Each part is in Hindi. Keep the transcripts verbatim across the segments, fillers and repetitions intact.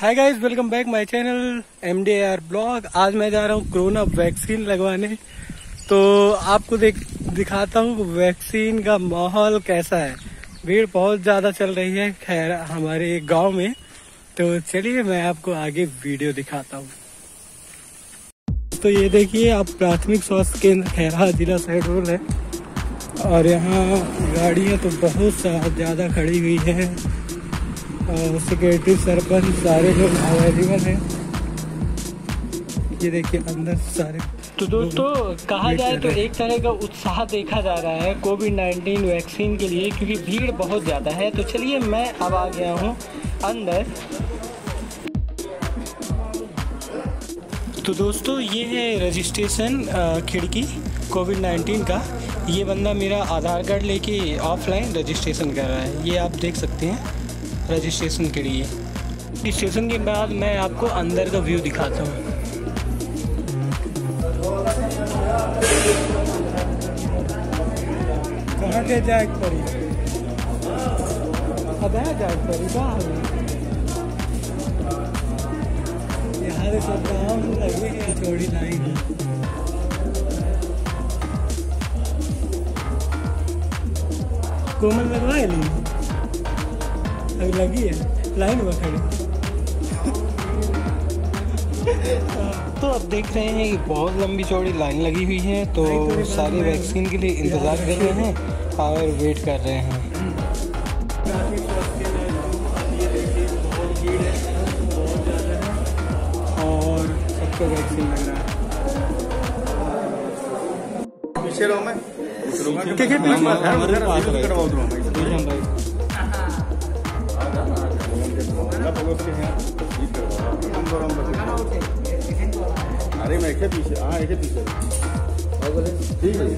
Hi guys, welcome back my channel M D R blog. आज मैं जा रहा हूँ कोरोना वैक्सीन लगवाने। तो आपको देख दिखाता हूँ वैक्सीन का माहौल कैसा है। भीड़ बहुत ज्यादा चल रही है खैर हमारे गांव में। तो चलिए मैं आपको आगे वीडियो दिखाता हूँ। तो ये देखिए आप, प्राथमिक स्वास्थ्य केंद्र खैरा जिला सहडोल है और यहाँ गाड़ियाँ तो बहुत ज्यादा खड़ी हुई है। सेक्रेटरी सरपंच सारे लोग अवेलेबल हैं। ये देखिए अंदर सारे। तो दोस्तों कहा जाए तो एक तरह का उत्साह देखा जा रहा है कोविड नाइन्टीन वैक्सीन के लिए, क्योंकि भीड़ बहुत ज़्यादा है। तो चलिए मैं अब आ गया हूँ अंदर। तो दोस्तों ये है रजिस्ट्रेशन खिड़की कोविड नाइन्टीन का। ये बंदा मेरा आधार कार्ड लेके ऑफलाइन रजिस्ट्रेशन कर रहा है, ये आप देख सकते हैं रजिस्ट्रेशन के लिए। रजिस्ट्रेशन के बाद मैं आपको अंदर का व्यू दिखाता हूँ। कहाँ के जाए पड़ी जाए पड़ी यहाँ सब काम लगे थोड़ी लाइन। कोमल लगवाए नहीं अभी लगी है लाइन में खड़ी। तो अब देख रहे हैं कि बहुत लंबी चौड़ी लाइन लगी हुई है। तो सारे वैक्सीन के लिए इंतज़ार कर रहे हैं और वेट कर रहे हैं। और सबको वैक्सीन लग रहा है। पीछे रहो मैं अरे मैं क्या पीछे हाँ एक पीछे ठीक है।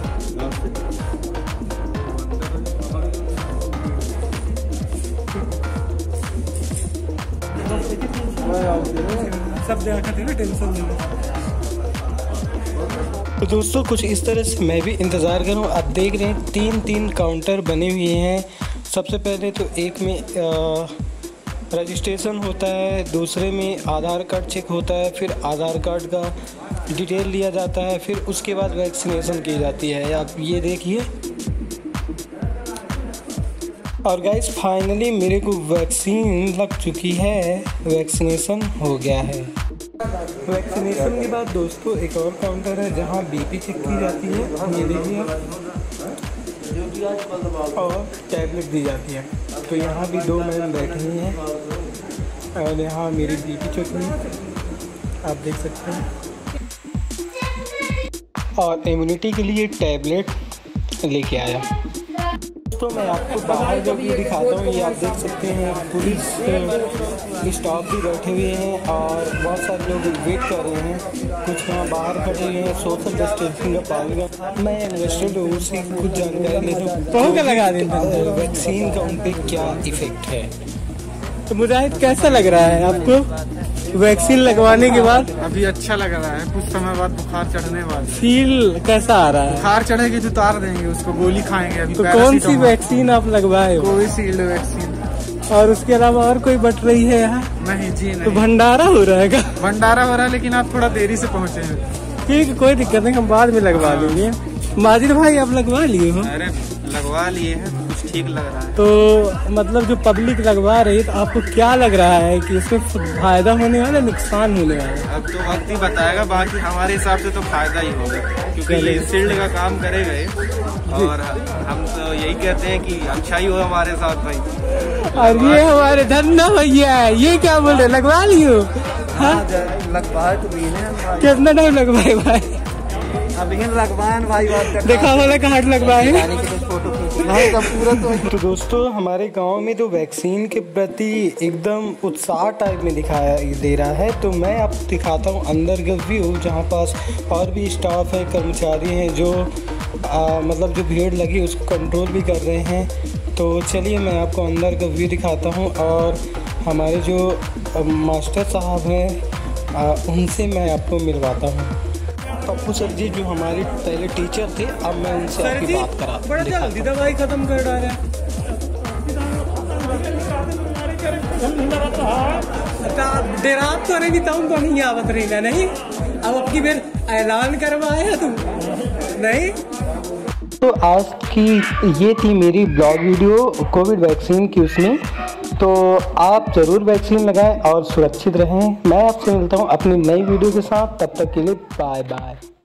सब जगह खाते ना टेंशन नहीं। तो दोस्तों कुछ इस तरह से मैं भी इंतज़ार करूँ। आप देख रहे हैं तीन तीन काउंटर बने हुए हैं। सबसे पहले तो एक में आ, रजिस्ट्रेशन होता है, दूसरे में आधार कार्ड चेक होता है, फिर आधार कार्ड का डिटेल लिया जाता है, फिर उसके बाद वैक्सीनेशन की जाती है। आप ये देखिए। और गाइस फाइनली मेरे को वैक्सीन लग चुकी है, वैक्सीनेशन हो गया है। वैक्सीनेशन के बाद दोस्तों एक और काउंटर है जहाँ बीपी चेक की जाती है, ये देखिए, और टैबलेट दी जाती है। तो यहाँ भी दो मैम बैठी हुई हैं और यहाँ मेरी बीपी चेक हुई आप देख सकते हैं। और इम्यूनिटी के लिए टैबलेट लेके आया। तो मैं आपको बाहर जो भी दिखाता हूँ, ये आप देख सकते हैं पुलिस स्टाफ भी बैठे हुए हैं और बहुत सारे लोग वेट कर रहे हैं। कुछ यहाँ बाहर खड़े हुए हैं, सोशल डिस्टेंसिंग का पालन कर। मैं इन्वेस्टेड हूँ, उससे कुछ जानकारी लेता हूँ क्या लगा देना वैक्सीन का उन पर क्या इफेक्ट है। तो मुजाहिद कैसा लग रहा है आपको वैक्सीन लगवाने के बाद? अभी अच्छा लग रहा है, कुछ समय बाद बुखार चढ़ने वाला। फील कैसा आ रहा है? बुखार चढ़ेगी तो उतार देंगे उसको, गोली खाएंगे अभी। तो कौन सी वैक्सीन आप लगवाए हो? Covishield vaccine. और उसके अलावा और कोई बट रही है यहाँ? नहीं जी नहीं। तो भंडारा हो रहा है? भंडारा हो रहा है, लेकिन आप थोड़ा देरी से पहुँचे हैं। ठीक है, कोई दिक्कत नहीं, हम बाद में लगवा लेंगे। माजिद भाई आप लगवा लिए हो? अरे लगवा लिए हैं, कुछ ठीक लग रहा है। तो मतलब जो पब्लिक लगवा रही है, तो आपको क्या लग रहा है कि इसमें फायदा होने वाला, नुकसान होने वाला? अब तो वक्त ही बताएगा, बाकी हमारे हिसाब से तो फायदा ही होगा, क्योंकि ये शील्ड का काम करेगा ये। और हम तो यही कहते हैं कि अच्छा ही हो हमारे साथ भाई। और ये हमारे धन्ना भैया है, ये क्या बोल रहे, लगवा लियो? लगवाए तो कितना टाइम लगवाए भाई? अभी लगवाए भाई, देखा वाला कार्ड लगवाए। तो दोस्तों हमारे गांव में तो वैक्सीन के प्रति एकदम उत्साह टाइप में दिखाया दे रहा है। तो मैं आपको दिखाता हूं अंदर का व्यू, जहां पास और भी स्टाफ है, कर्मचारी हैं जो आ, मतलब जो भीड़ लगी उसको कंट्रोल भी कर रहे हैं। तो चलिए मैं आपको अंदर का व्यू दिखाता हूं। और हमारे जो मास्टर साहब हैं उनसे मैं आपको मिलवाता हूँ। पप्पू सर जी जो हमारे पहले टीचर थे, अब मैं उनसे आपकी बात करा। बड़ा जल्दी दवाई खत्म कर डाला है। डेरा तो नहीं तुम तो नहीं आवत रही ना नहीं। अब अपनी फिर ऐलान करवाया तुम नहीं। तो आज की ये थी मेरी ब्लॉग वीडियो कोविड वैक्सीन की उसमें। तो आप ज़रूर वैक्सीन लगाएं और सुरक्षित रहें। मैं आपसे मिलता हूं अपनी नई वीडियो के साथ, तब तक के लिए बाय बाय।